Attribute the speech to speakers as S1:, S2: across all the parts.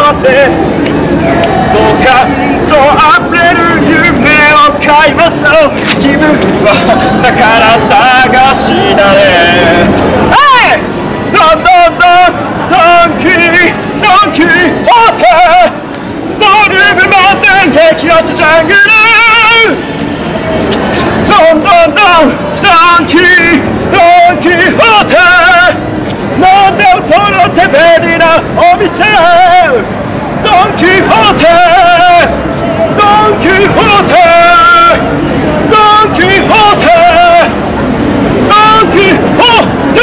S1: せドカンと溢れる夢を買います気分は宝探しだねドンドンドンキーホーテボリューム満点激アツジャングルドンドンドンキーホーテなんでも揃って便利なお店ドンキホーテドンキホーテドンキホーテドンキホーテ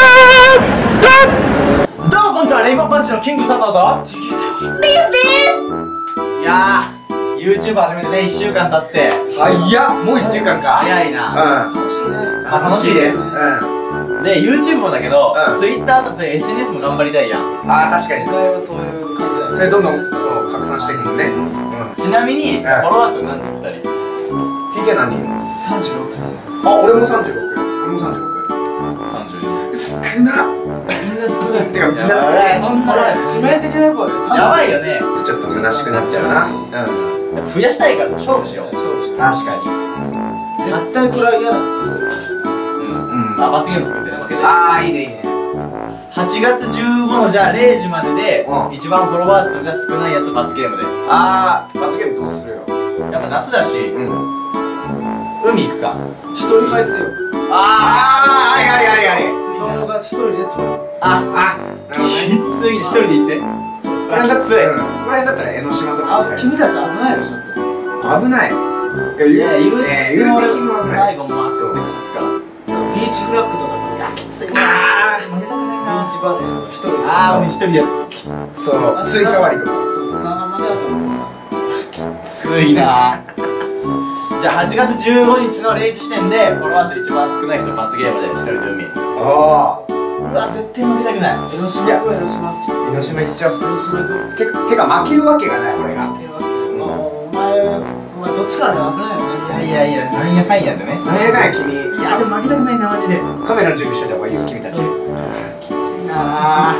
S1: どうもこんにちは、レインボーパンチのキング佐藤と
S2: です
S3: いやー YouTube 始めてね、1週間経って
S4: いや、もう1週間か。
S3: 早いな。楽しいね。で、YouTube もだけど、Twitter とかそういう SNS も頑張りたいやん。
S4: 確かに。
S2: 時代はそういう感じだよね。
S4: それどんどんそう拡散していくもんね。
S3: ちなみに、フォロワー数何人？2人
S4: TK 何人？
S2: 36。
S4: 俺も36。俺も36。
S3: 32。
S4: 少な。
S2: みんな少ない。
S4: てかみんな
S3: そんな
S2: 致命的な声で
S3: やばいよね。
S4: ちょっと虚しくなっちゃうな。
S3: 増やしたいから勝負しよう。確かに。
S2: 絶対これは嫌だ。
S3: 罰ゲーム作ってね、負けて。
S4: いいねいいね。
S3: 8月15のじゃあ0時までで一番フォロワー数が少ないやつ罰ゲームで。
S4: 罰ゲームどうするよ。
S3: やっぱ夏だし、海行くか。
S2: 一人返すよ。
S4: あれ。
S2: 動画一人で撮る。
S4: なるほどね。
S3: きついね、一人で行って。
S4: これだったら江ノ島とか
S2: 君たち危ないよ、ちょっと。
S4: 危ない。
S3: 言うて
S4: 君も危ない。
S3: 最後も回ってくから。
S2: ビーチフラッグとかさ、いや、きついな。ビーチバレーの一人で。
S3: もう一人で
S4: そう、スイカ割りとか。
S2: 砂浜だと思う。
S3: きついな。じゃあ8月15日の0時時点でフォロワー数一番少ない人罰ゲームで一人で海。うわ、絶対負けたくない。
S2: 江ノ島行こう、江ノ島。
S4: 江ノ島行っちゃう。
S2: 江ノ島行こう。
S4: てか負けるわけがない俺が。
S2: お前どっちかで危ないよね。
S3: いや、なんやかんやでね。
S4: 何やかんや君。
S3: いや、でも負けたくないな、マジで。
S4: カメラの準備しといた方がいいよ君たち。
S3: きついな。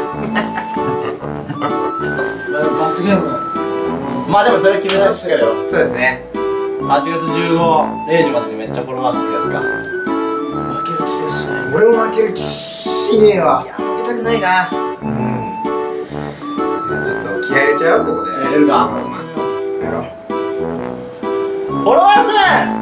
S2: 罰ゲーム。
S3: まあでもそれ決めたしっかりよ。
S4: そうですね。
S3: 8月15、0時までにめっちゃフォロワー数増やすか。
S2: 負ける気がしない。
S4: 俺も負ける気しねえわ。
S3: いや、負けたくないな。
S4: ちょっと気合入れちゃうここで。
S3: やれるか。
S4: やろう。
S3: フォロワー数